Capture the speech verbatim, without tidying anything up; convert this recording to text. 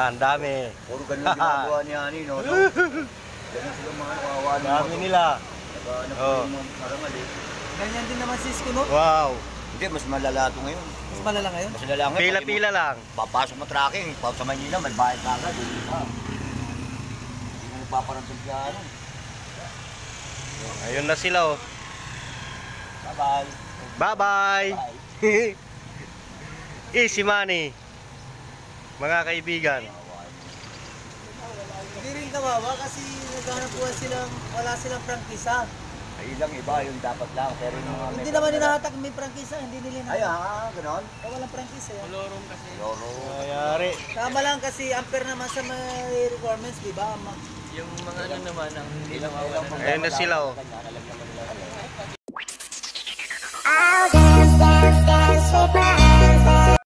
Yan, dami. Puro ganun ang ginagawa ni Ani, no? no? Ganun sila mga kawawa ng Dami nila. Naghahanap Oh. oh. ng karangal eh. Ganyan din naman si Isko, no? Wow. Hindi, mas malala ito ngayon. Mas malala ngayon. Mas malala ngayon. Pila-pila lang. Papasok mo tracking, pag sa Manila, may bayad ka agad. Hindi ka. Hindi na nagpaparantog ka ano. Ayun na sila oh. Bye-bye. Bye-bye. Bye. Easy money. Mga kaibigan. Hindi rin kawawa kasi naghahanap buhay silang, wala silang prangkisa. Ay lang iba, yung dapat lang. Pero yung mga Hindi naman ninahatak may prangkisa, hindi nila Ay, hinahatak. ha, ganon. Kaya walang prangkisa yan. Lorong kasi. Loro. Mayari. Tama lang kasi ampere naman sa mga requirements, di ba? Ma- Yung mga ano naman ang hindi Ilang nawawala. Ayun na sila oh.